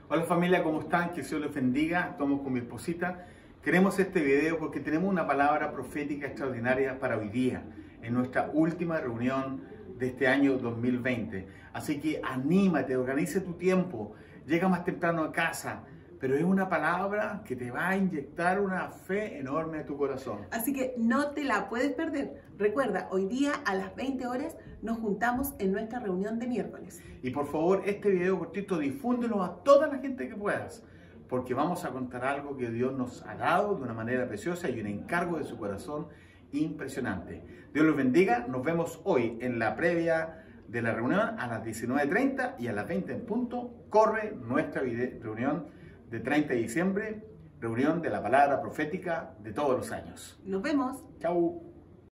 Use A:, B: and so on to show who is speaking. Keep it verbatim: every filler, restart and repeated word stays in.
A: Hola familia, ¿cómo están? Que Dios les bendiga. Estamos con mi esposita. Queremos este video porque tenemos una palabra profética extraordinaria para hoy día, en nuestra última reunión de este año dos mil veinte. Así que anímate, organice tu tiempo, llega más temprano a casa, pero es una palabra que te va a inyectar una fe enorme a tu corazón.
B: Así que no te la puedes perder. Recuerda, hoy día a las veinte horas nos juntamos en nuestra reunión de miércoles.
A: Y por favor, este video cortito, difúndelo a toda la gente que puedas, porque vamos a contar algo que Dios nos ha dado de una manera preciosa y un encargo de su corazón impresionante. Dios los bendiga. Nos vemos hoy en la previa de la reunión a las diecinueve treinta y a las veinte en punto. Corre nuestra reunión de treinta de diciembre, reunión de la palabra profética de todos los años.
B: Nos vemos.
A: Chau.